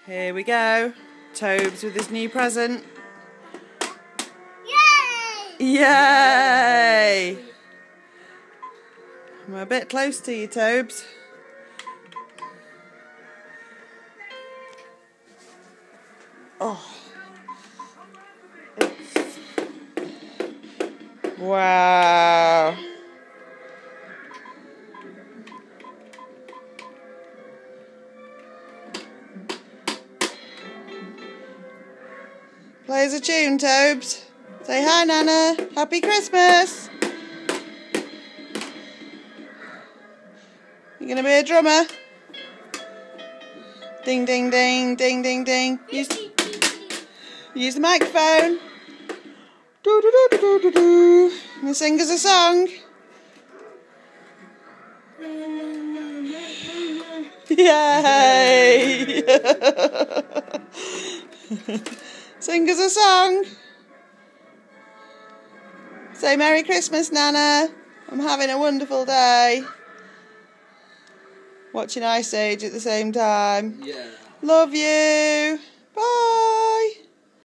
Here we go. Tobes with his new present. Yay! Yay! I'm a bit close to you, Tobes. Oh. Wow. Play us a tune, Tobes. Say hi, Nana. Happy Christmas. You gonna be a drummer? Ding, ding, ding, ding, ding, ding. Use the microphone. Do do do do do do do. And sing us a song. Yay! Sing us a song. Say Merry Christmas, Nana. I'm having a wonderful day. Watching Ice Age at the same time. Yeah. Love you. Bye.